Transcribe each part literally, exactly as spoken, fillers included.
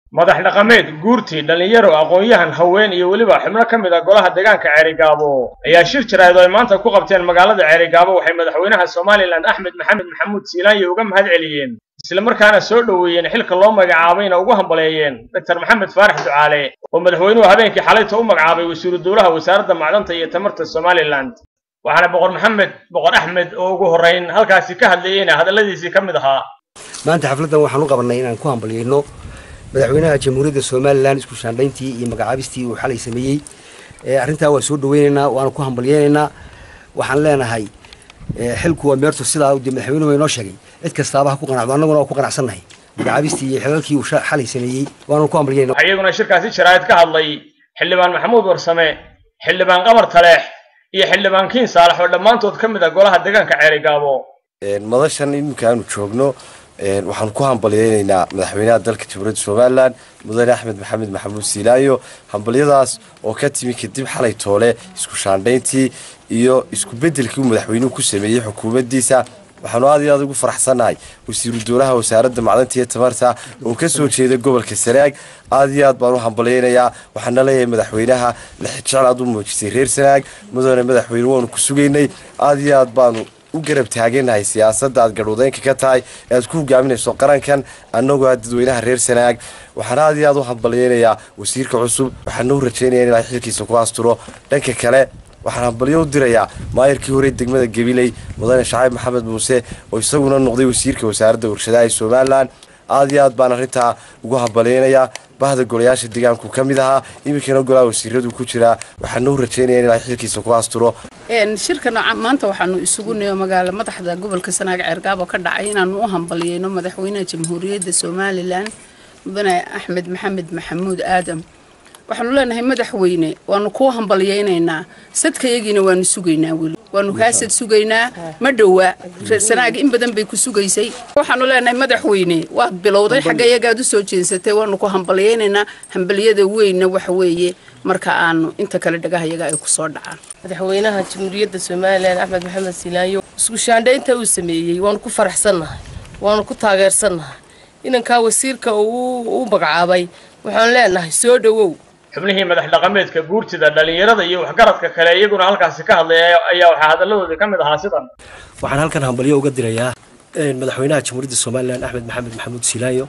madax dhaqameed guurtii dhalinyaro aqoon-yahan haween iyo waliba xubno ka mid ah golaha deegaanka Ceerigaabo ayaa shir jirayd oo ay maanta ku qabteen magaalada Ceerigaabo waxay madaxweynaha Soomaaliland Axmed Maxamed Maxamuud Siilaanyo uga mahad celiyeen isla markaana soo dhaweeyeen xilka loo magacaabayna ugu hambaleeyeen Doctor Maxamed Faarax Ducaale oo madaxweynuhu habeenkii xalayta u magacaabay wasiiru dowlaha wasaaradda macdanta iyo tamarta Soomaaliland waxaana boqor Maxamed boqor Axmed oo ugu horeyn halkaasi ka hadlayeen hadaladiisii ka mid ahaa maanta xafladan waxaan u qabanay inaan ku hambalyeeyno madaxweynaha jamhuuriyadda Soomaaliland isku shaandhayntii iyo magacaabistii uu xalay sameeyay ee arintaa waa soo dhaweynaynaa waan ku hambalyeeynaa waxaan leenahay xilku waa meerto sidaa uu madaxweynuhu inoo sheegay cid kastaaba ku qanacdo annaguna ku qanacsanahay magacaabistii iyo xilalkii uu xalay sameeyay waan ku hambalyeeynaa ayaguna shirkaasi jiraayad ka hadlay xildhibaan Maxamuud Warsame xildhibaan Qamar Taleex iyo xildhibaan Kiin Saalax oo dhamaantood ka mid ah golaha deegaanka Ceerigaabo een madashan imkaanu joogno een waxaan ku hambalyeeynaa madaxweynaha dalka Jamhuuriyadda Soomaaliland mudane Axmed Maxamed Maxamuud Siilaanyo hambalyadaas oo ka timi kadib xalay toole isku shaandhayntii iyo isku bedelkii madaxweynuhu ku sameeyay xukuumaddiisa waxaan aad iyo aad ugu faraxsanahay wasiiru dowlaha wasaaradda macdanta iyo tamarta oo ka soo jeeda gobolka Sanaag aad iyo aad baan u hambalyeeynaa waxaan leeyahay madaxweynaha la jecel aad u muujisay reer Sanaag mudane madaxweynuhu waan ku sugeynay aad iyo aad baan u garab taaganahay siyaasadda aad garwadeenka ka tahay aad ku hogaaminayso qarankan annagoo dadweynaha reer Sanaag waxaan aad iyo aad u hambalyeeynaa wasiirka cusub waxaan u rajaynayaa inay xilkiisa ku asturo dhanka kale waxaan hambalyo u dirayaa maayirkii hore degmada Gabiley mudane Shacayb Maxamed Muuse oo isaguna noqday wasiirka wasaaradda warshadaha ee Soomaaliland aad iyo aad baan arintaa ugu hambalyeeynaa bahda golayaasha deegaanku ka mid ahaa imikana golaha wasiiradu ku jira waxaan u rajaynayaa inay xilkiisa ku asturo een shirkan maanta waxaanu isugu neeyo magaala madaxda gobolka Sanaag Ceerigaabo ka dhacay inaanu u hambalyeeyno madaxweynaha jamhuuriyadda Soomaaliland mudane Axmed Maxamed Maxamuud Aadam waxaanu leenahay madaxweyne waanu ku hambalyeeynaa sadkayagiina waanu sugaynaa wali waanu kaasad sugaynaa ma dhawa Sanaag in badan bay ku sugaysay waxaanu leenahay madaxweyne waa bilowday xagayagaad u soo jeensatay waanu ku hambalyeeynaa hambaliyada weeyna waxa weeye marka aanu inta kale dhagahayaga ay ku soo dhacaan madaxweynaha jamhuuriyadda Soomaaliland Axmed Maxamed Siilaanyo isku shaandhaynta uu sameeyay waanu ku faraxsanahay waanu ku taageersanahay inanka wasiirka uu u magacaabay waxaan leenahay soo dhawow xubnihii madax dhaqameedka guurtida dhalinyarada iyo waxgaradka kale iyaguna halkaasi ka hadlay ayaa waxa hadaladooda ka mid ahaa sidan waxaan halkan hambalyo uga dirayaa madaxweynaha jamhuuriyadda Soomaaliland Axmed Maxamed Maxamuud Siilaanyo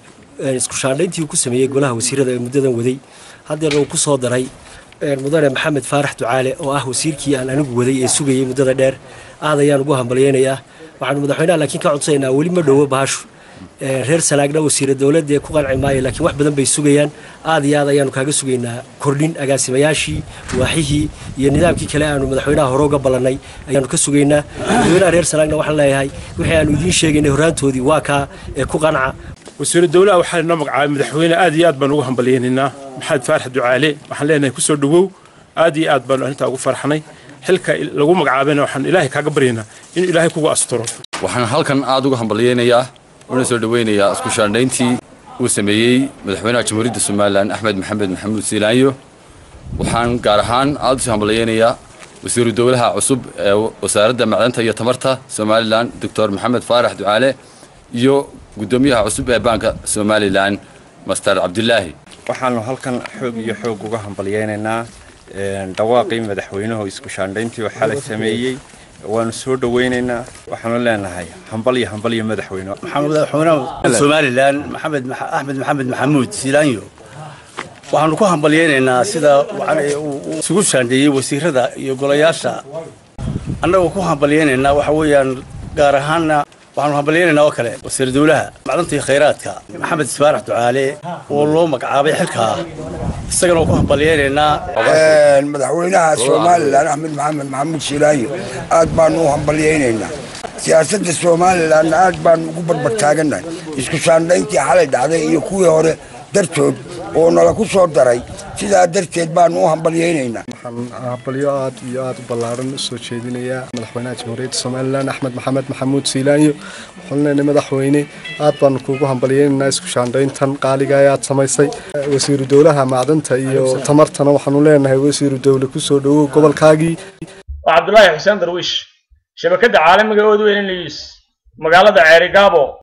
isku shaandhayntii uu ku sameeyay golaha wasiirada ee muddadan waday haddana uu ku soo daray mudane Maxamed Faarax Ducaale oo ah wasiirkii aan anigu waday ee sugayay muddada dheer aad ayaan ugu hambalyeynayaa waxaan madaxweynaha laakiin ka codsaynaa wali ma dhawo baashu reer Sanaagna wasiir dawladda ee ku qanci maayo laakiin wax badan bay sugayaan aad iyo aad ayaan kaaga sugaynaa kordhin agaasimayaashii waaxihii iyo nidaamkii kale aanu madaxweynaha hore uga balanay ayaanu ka sugaynaa madaxweynaha reer Sanaagna waxaan leeyahay wixii aanu idin sheegaynay horaantoodii waa ka ee ku qanca wasiiru dawladda waxaa noo magacaabay madaxweyne aad iyo aad baan ugu hambalyeynaa Maxamed Faarax Ducaale waxaan leenahay ku soo dhawow aad iyo aad baan arinta ugu farxanay xilka lagu magacaabayna waxaan ilaahay kaaga baryaynaa in ilaahay kugu asturo waxaan halkan aad ugu hambalyeynaa una soo dhaweynayaa isku shaandhayntii uu sameeyay madaxweynaha jamhuuriyadda Soomaaliland Axmed Maxamed Maxamuud Siilaanyo waxaan gaar ahaan aad u hambalyeynaa wasiiru dowlaha cusub ee wasaaradda macdanta iyo tamarta Soomaaliland Doctor Maxamed Faarax Ducaale iyo gudoomiyaha cusub ee banka Soomaaliland Master Cabdullaahi waxaanu halkan xoog iyo xoog uga hambalyeynaa dhawaaqii madaxweynaha isku shaandhayntii oo xalay sameeyay waanu soo dhaweynaynaa waxaanu leenahay hambal iyo hambal iyo madaxweyne maxamed madaxweynaha Soomaaliland Maxamed Axmed Maxamed Maxamuud Siilaanyo waxaanu ku hambalyeeynaa sida uu isugu shaandheeyay wasiirada iyo golayaasha annagu ku hambalyeeynaa waxa weeyaan gaar ahaan waxaanu hambalyeeynaa oo kale wasiir dawlaha macdanta iyo khayraadka Maxamed Faarax Ducaale oo loo magacaabay xilka isagana ku hambalyeeynaa ee madaxweynaha Soomaaliland Axmed Maxamed Maxamuud Siilaanyo aad baan u hambalyeeynaa siyaasadda Soomaaliland aad baan ugu barbar taaganahay isku shaandhayntii xalay dhacday iyo kuwii hore dartood oo nala ku soo daray sidaa darteed baan u hambalyeeynaa waxaan hambalyo aad iyo aad u ballaaran u soo jeedinayaa madaxweynaha jamhuuriyadda Soomaaliland Axmed Maxamed Maxamuud Siilaanyo waxaan leenahay madaxweyne aad baan kuugu hambalyeeynaa isku shaandhayntan qaaliga aad samaysay wasiiru dowlaha macdanta iyo tamartana waxaanu leenahay wasiiru dowlad ku soo dhawow gobolkaagii Cabdullaahi Xuseen Darwiish shabakada caalamiga oo weyn news magaalada Ceerigaabo